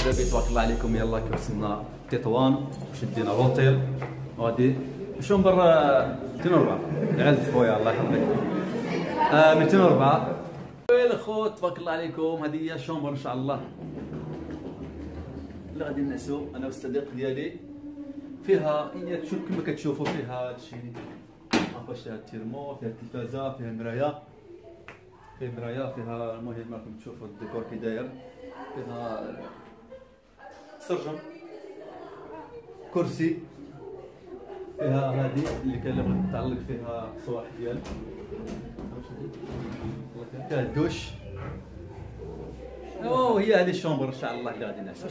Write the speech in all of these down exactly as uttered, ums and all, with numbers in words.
دابا تبارك الله عليكم. يلا كي وصلنا تطوان وشدينا لوطيل وغادي شومبر مئتين وأربعة. عز خويا الله يحفظك. آه مئتين وأربعة. الخوت تبارك الله عليكم. هذه هي شومبر ان شاء الله اللي غادي نعسو انا والصديق ديالي. فيها هي تشوف كما كتشوفوا فيها هادشي عرفاش فيها التيرمو، فيها التلفازه، فيها المرايه، فيها مرايه، فيها المهم راكم تشوفوا الديكور كي داير، فيها سرجم، كرسي، فيها هذه اللي كان متعلق فيها صواح ديال، فيها الدوش. اوه هي هذه الشومبر ان شاء الله اللي غادي نعيش.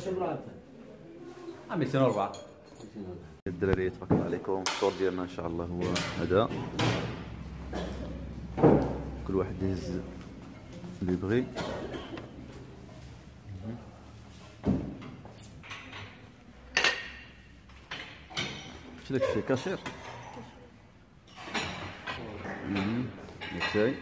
مئتين وأربعة. الدراري تبارك الله عليكم. الفطور ديالنا ان شاء الله هو هذا، كل واحد يهز اللي يبغي. اش داك الشيء كاشير؟ اوكي.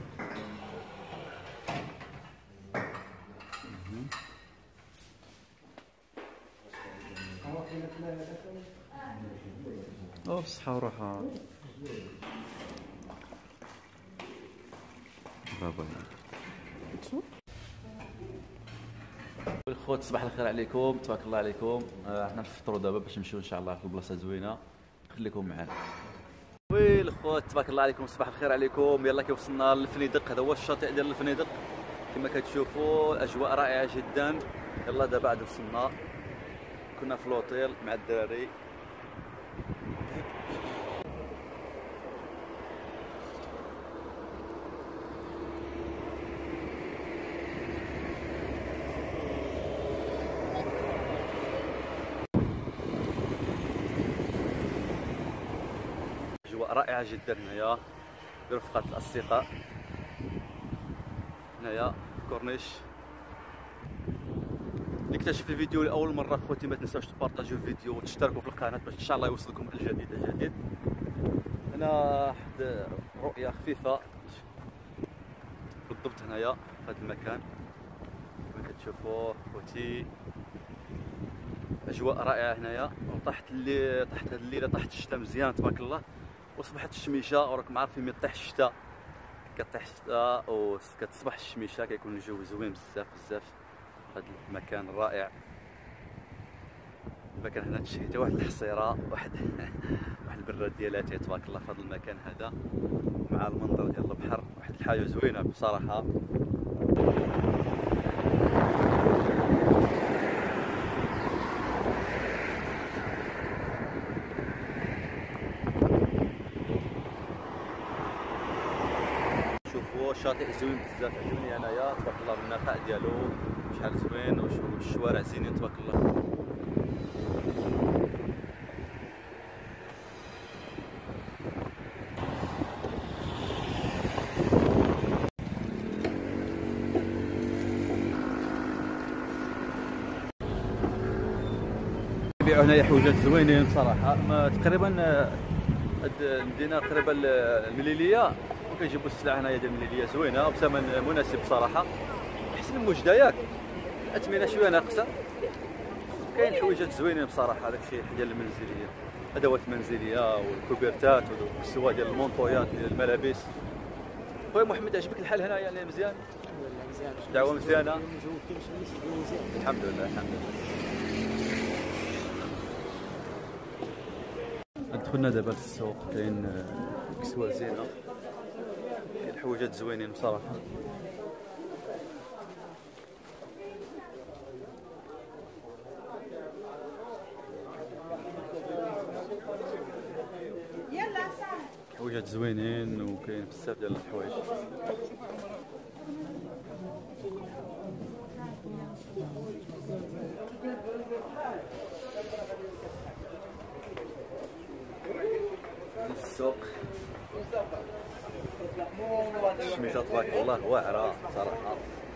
او بالصحة والراحة. برافو الخوت. صباح الخير عليكم، تبارك الله عليكم. آه حنا نفطروا دابا باش نمشيو ان شاء الله في بلاصه زوينه. خليكم معنا. وي الخوت تبارك الله عليكم، صباح الخير عليكم. يلا كي وصلنا للفنيدق، هذا هو الشاطئ ديال الفنيدق كما كتشوفوا. الاجواء رائعه جدا. يلا دابا عاد وصلنا، كنا في لوطيل مع الدراري. اجواء رائعه جدا هنايا برفقه الاصدقاء. هنايا كورنيش. اللي اكتشف الفيديو لاول مره خوتي ما تنساوش تبارطاجيو الفيديو وتشتركوا في القناه باش ان شاء الله يوصلكم الجديد الجديد. هنا واحد رؤيه خفيفه بالضبط هنايا في هذا المكان كما كتشوفوا خوتي. اجواء رائعه هنايا. وطاحت اللي طاحت هذه الليله طاحت الشتاء مزيان تبارك الله، وصبحت الشميشه. وراكم عارفين ملي طيح الشتاء كطيح الشتاء وكتصبح الشميشه، كيكون الجو زوين بزاف بزاف. هذا المكان الرائع. المكان هنا تشهي حتى واحد الحصيره، واحد واحد البراد ديالاتي تبارك الله في هذا المكان هذا، مع المنظر ديال البحر. واحد الحاجه زوينه بصراحه. شوفوا الشاطئ زوين بزاف، عجبني انايا تبارك الله بالنقاء ديالو، شحال زوين. والشوارع زينين تبارك الله. يبيعوا هنايا حويجات زوينين بصراحه. تقريبا هاد المدينه قريبه المليليه، وكيجيبوا السلعه هنايا ديال المليليه زوينه وبثمن مناسب بصراحه. احسن من وجده ياك، الاثمنه شويه ناقصه. كاين حويجات زوينين بصراحه. داكشي ديال المنزليه، ادوات منزليه والكوبرتات والسوا ديال المونطويات ديال الملابس. خويا محمد عجبك الحال هنايا يعني مزيان؟ مزيان. دعوه مزيانه. الحمد لله الحمد لله. دخلنا دابا للسوق، كاين كسوه زينه، كاين حويجات زوينين بصراحه. حويجات زوينين وكاين بزاف ديال الحوايج. السوق الشميشه تبارك الله واعره صراحه.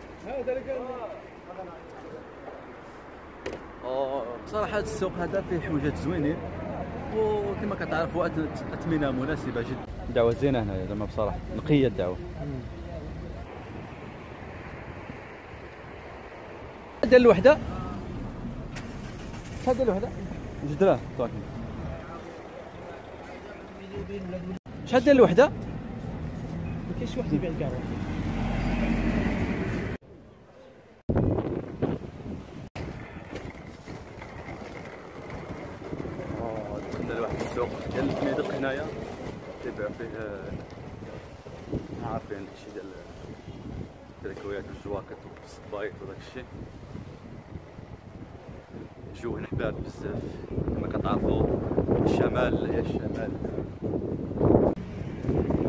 بصراحه هذا السوق هذا فيه حويجات زوينين، وكما كتعرفوا اثمنه مناسبه جدا. دعوه زينه هنايا زعما بصراحه نقيه الدعوه. ديال الوحده شحال ديال الوحده؟ جوج دراهم طاكي. شحال ديال الوحده؟ ما كاينش واحد يبيع كاع واحد. اه دخلنا لواحد السوق ديال الفنادق هنايا تيبيع فيه عارفين داكشي ديال التريكويات والجواكت والصبايط وداك الشيء. الجو هنا بارد بزاف كما كتعرفوا، الشمال هي الشمال.